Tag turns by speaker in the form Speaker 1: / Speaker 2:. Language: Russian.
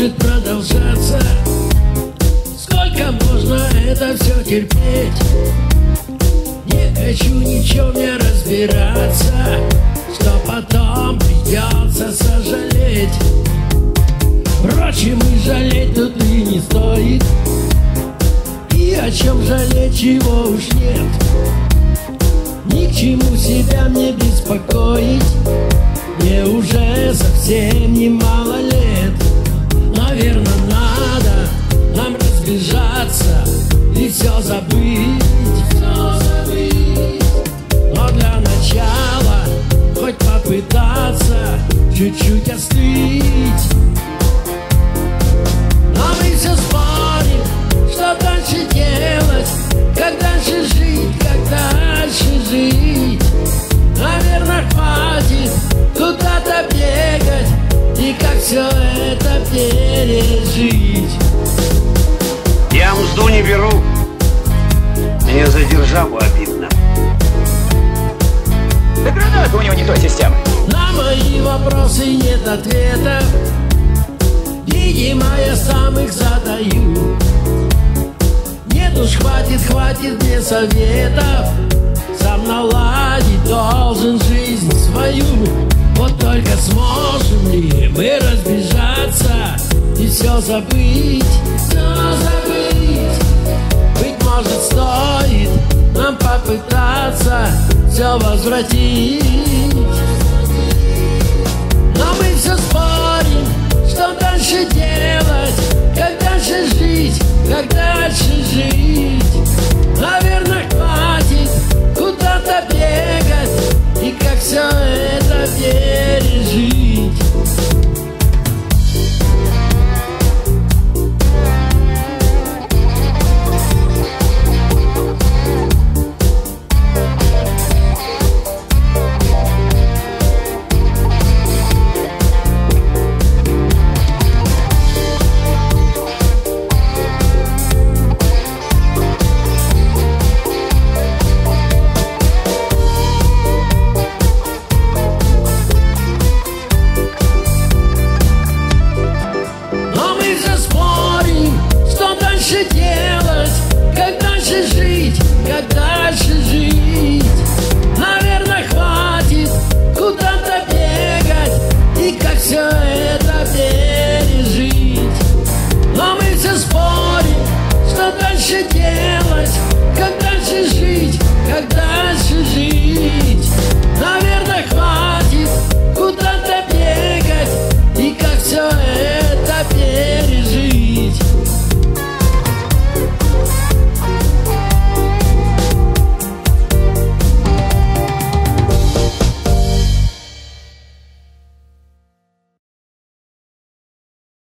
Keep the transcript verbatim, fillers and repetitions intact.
Speaker 1: может продолжаться? Сколько можно это все терпеть? Не хочу ничего не разбираться, что потом придется сожалеть. Впрочем, и жалеть тут и не стоит, и о чем жалеть, чего уж нет. Ни к чему себя мне беспокоить, мне уже совсем немало лет. Наверное, надо нам разбежаться и все забыть, все забыть. Но для начала хоть попытаться чуть-чуть остыть. Но мы все спорим, что дальше делать, как дальше жить, как дальше жить. Наверное, хватит куда-то бегать и как все это пережить.
Speaker 2: Я мзду не беру, мне за державу обидно.
Speaker 3: Да граната у него не той системы.
Speaker 1: На мои вопросы нет ответов, видимо, я сам их задаю. Нет уж, хватит, хватит мне советов, сам наладить должен жизнь свою. Вот только сможем ли мы разбежаться и все забыть, все забыть? Быть может, стоит нам попытаться все возвратить. Но мы все спорим, что дальше делать, как дальше жить, как дальше жить. Наверное, хватит куда-то бегать и как все это пережить. Делать, как дальше жить, как дальше жить. Наверное, хватит куда-то бегать и как все это пережить. Но мы все спорим, что дальше делать, как дальше жить, как дальше